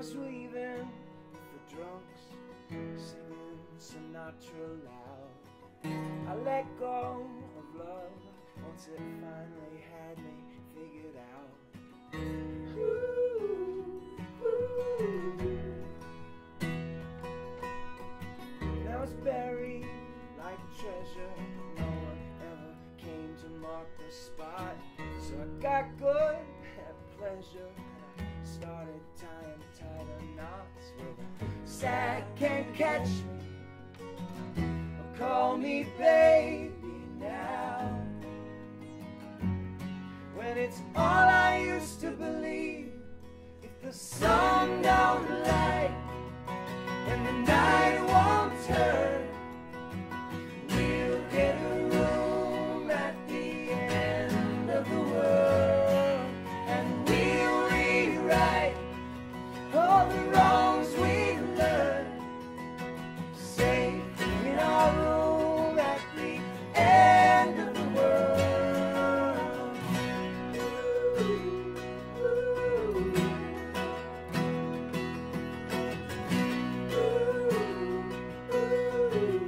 was leaving the drunks, singing Sinatra loud. I let go of love once it finally had me figured out. Ooh, ooh. Now it's buried like treasure. No one ever came to mark the spot, so I got good at pleasure. Started tying tighter knots where the sad can't catch me or call me baby now. When it's all I used to believe, if the sun don't light and the night won't turn, we'll get a room at the end of the world, and we'll rewrite all the wrongs we've learned, safe in our room at the end of the world. Ooh, ooh. Ooh, ooh.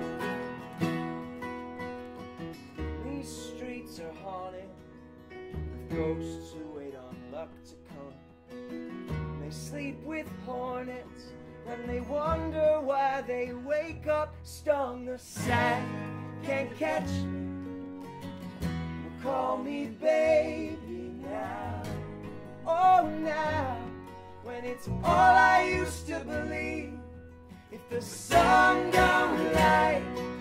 These streets are haunted with ghosts who wait on luck to come. They sleep with hornets and they wonder why they wake up stung. The sad can't catch me or call me baby now. Oh, now, when it's all I used to believe, if the sun don't light